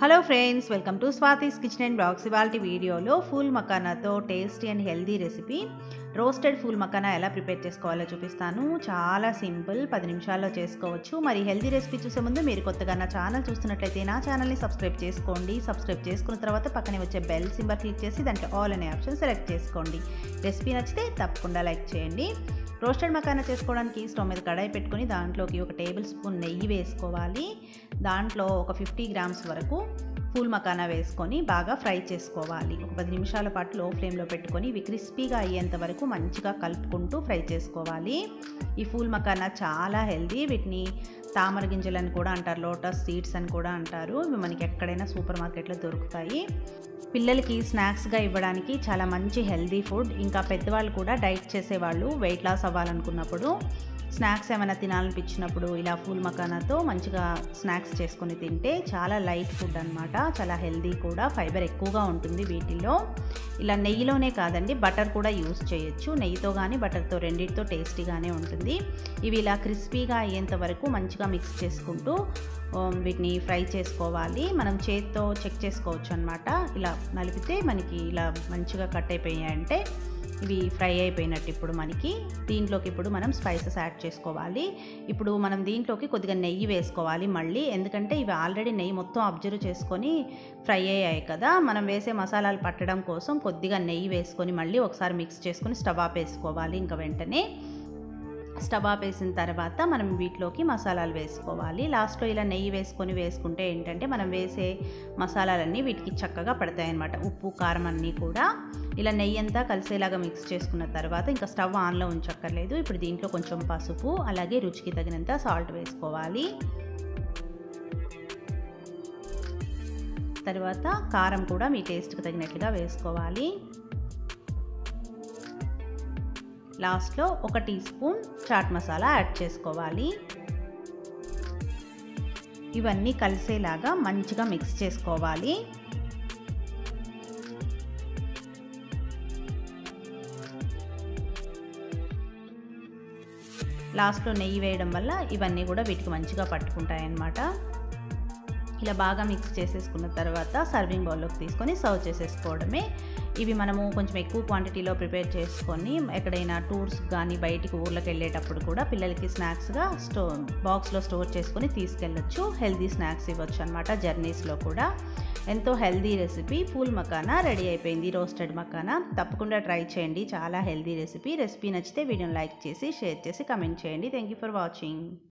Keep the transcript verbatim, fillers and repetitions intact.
Hello friends, welcome to Swathi's kitchen and blogs. ఇవాల్టి వీడియోలో phool makhana tasty and healthy recipe roasted phool makhana ఎలా prepare చేసుకోవాలో చూపిస్తాను. చాలా సింపుల్, పది నిమిషాల్లో చేసుకోవచ్చు. మరి హెల్దీ రెసిపీ చూసే ముందు మీరు కొత్తగా నా ఛానల్ చూస్తున్నట్లయితే నా ఛానల్ని సబ్స్క్రైబ్ చేసుకోండి. సబ్స్క్రైబ్ చేసుకున్న తర్వాత పక్కనే వచ్చే బెల్ సింబల్ క్లిక్ చేసి దాంట్లో ఆల్ అనే ఆప్షన్ సెలెక్ట్ చేసుకోండి. రెసిపీ నచ్చితే తప్పకుండా లైక్ చేయండి. రోస్టెడ్ మకానా చేసుకోవడానికి స్టవ్ మీద కడాయి పెట్టుకొని దాంట్లోకి ఒక టేబుల్ స్పూన్ నెయ్యి వేసుకోవాలి. దాంట్లో ఒక ఫిఫ్టీ గ్రామ్స్ వరకు ఫూల్ మకానా వేసుకొని బాగా ఫ్రై చేసుకోవాలి. ఒక పది నిమిషాల పాటు లో ఫ్లేమ్లో పెట్టుకొని ఇవి క్రిస్పీగా అయ్యేంత వరకు మంచిగా కలుపుకుంటూ ఫ్రై చేసుకోవాలి. ఈ ఫూల్ మకానా చాలా హెల్దీ. వీటిని తామర గింజలని కూడా అంటారు, లోటస్ సీడ్స్ అని కూడా అంటారు. ఇవి మనకి ఎక్కడైనా సూపర్ మార్కెట్లో దొరుకుతాయి. పిల్లలకి స్నాక్స్గా ఇవ్వడానికి చాలా మంచి హెల్దీ ఫుడ్. ఇంకా పెద్దవాళ్ళు కూడా డైట్ చేసేవాళ్ళు వెయిట్ లాస్ అవ్వాలనుకున్నప్పుడు, స్నాక్స్ ఏమైనా తినాలనిపించినప్పుడు ఇలా ఫూల్ మకానాతో మంచిగా స్నాక్స్ చేసుకొని తింటే చాలా లైట్ ఫుడ్ అనమాట. చాలా హెల్దీ కూడా, ఫైబర్ ఎక్కువగా ఉంటుంది వీటిల్లో. ఇలా నెయ్యిలోనే కాదండి, బటర్ కూడా యూస్ చేయొచ్చు. నెయ్యితో కానీ బటర్తో రెండింటితో టేస్టీగానే ఉంటుంది. ఇవి ఇలా క్రిస్పీగా అయ్యేంత వరకు మంచిగా మిక్స్ చేసుకుంటూ వీటిని ఫ్రై చేసుకోవాలి. మనం చేతితో చెక్ చేసుకోవచ్చు అనమాట. ఇలా నలిపితే మనకి ఇలా మంచిగా కట్ అయిపోయాయంటే ఇవి ఫ్రై అయిపోయినట్టు. ఇప్పుడు మనకి దీంట్లోకి ఇప్పుడు మనం స్పైసెస్ యాడ్ చేసుకోవాలి. ఇప్పుడు మనం దీంట్లోకి కొద్దిగా నెయ్యి వేసుకోవాలి మళ్ళీ, ఎందుకంటే ఇవి ఆల్రెడీ నెయ్యి మొత్తం అబ్జర్వ్ చేసుకొని ఫ్రై అయ్యాయి కదా. మనం వేసే మసాలాలు పట్టడం కోసం కొద్దిగా నెయ్యి వేసుకొని మళ్ళీ ఒకసారి మిక్స్ చేసుకొని స్టవ్ ఆపేసుకోవాలి. ఇంకా వెంటనే స్టవ్ ఆపేసిన తర్వాత మనం వీటిలోకి మసాలాలు వేసుకోవాలి. లాస్ట్లో ఇలా నెయ్యి వేసుకొని వేసుకుంటే ఏంటంటే మనం వేసే మసాలాలన్నీ వీటికి చక్కగా పడతాయన్నమాట. ఉప్పు, కారం అన్నీ కూడా ఇలా నెయ్యి అంతా కలిసేలాగా మిక్స్ చేసుకున్న తర్వాత ఇంకా స్టవ్ ఆన్లో ఉంచక్కర్లేదు. ఇప్పుడు దీంట్లో కొంచెం పసుపు, అలాగే రుచికి తగినంత సాల్ట్ వేసుకోవాలి. తర్వాత కారం కూడా మీ టేస్ట్కి తగినట్లుగా వేసుకోవాలి. లాస్ట్లో ఒక tea spoon chaat masala add చేసుకోవాలి. ఇవన్నీ కలిసేలాగా మంచిగా మిక్స్ చేసుకోవాలి. లాస్ట్లో నెయ్యి వేయడం వల్ల ఇవన్నీ కూడా వీటికి మంచిగా పట్టుకుంటాయి అన్నమాట. ఇలా బాగా మిక్స్ చేసేసుకున్న తర్వాత సర్వింగ్ బౌల్లోకి తీసుకొని సర్వ్ చేసేసుకోవడమే. ఇవి మనము కొంచెం ఎక్కువ క్వాంటిటీలో ప్రిపేర్ చేసుకొని ఎక్కడైనా టూర్స్ కానీ బయటికి ఊర్లోకి వెళ్ళేటప్పుడు కూడా పిల్లలకి స్నాక్స్గా స్టో బాక్స్లో స్టోర్ చేసుకొని తీసుకెళ్ళొచ్చు. హెల్దీ స్నాక్స్ ఇవ్వచ్చు అనమాట జర్నీస్లో కూడా. ఎంతో healthy recipe phool makhana ready అయిపోయింది. రోస్టెడ్ మకానా తప్పకుండా ట్రై చేయండి. చాలా హెల్దీ రెసిపీ. రెసిపీ నచ్చితే వీడియోని లైక్ చేసి షేర్ చేసి కమెంట్ చేయండి. Thank you for watching.